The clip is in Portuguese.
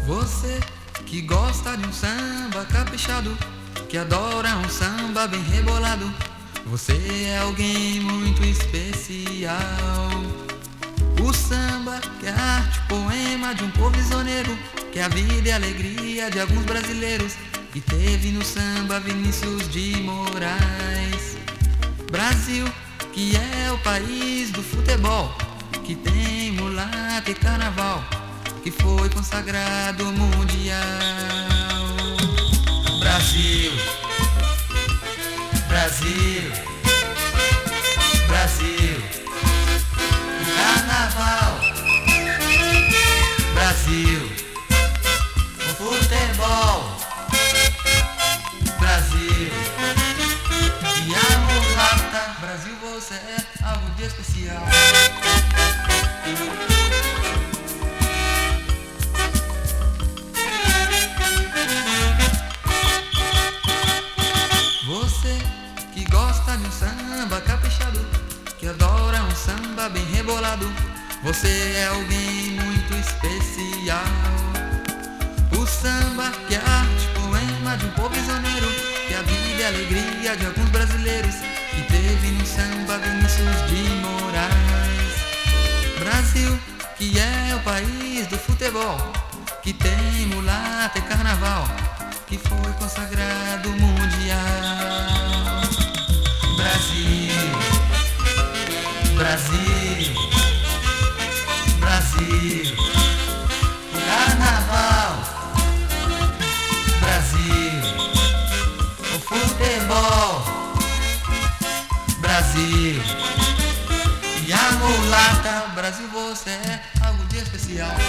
Você que gosta de um samba caprichado, que adora um samba bem rebolado, você é alguém muito especial. O samba que é arte, poema de um povo prisioneiro, que é a vida e a alegria de alguns brasileiros, que teve no samba Vinícius de Moraes. Brasil, que é o país do futebol, que tem mulata e carnaval, que foi consagrado mundial. Brasil, Brasil, Brasil, o carnaval. Brasil, o futebol. Brasil, e a mulata. Brasil, você é algo de especial. Você que gosta de um samba caprichado, que adora um samba bem rebolado, você é alguém muito especial. O samba que é arte, poema de um povo prisioneiro, que é a vida e a alegria de alguns brasileiros, que teve no samba Vinícius de Moraes. Brasil, que é o país do futebol, que tem mulata e carnaval, que foi consagrado mundial. Brasil, Brasil, Brasil, o carnaval. Brasil, o futebol. Brasil, e a mulata. Brasil, você é algo de especial.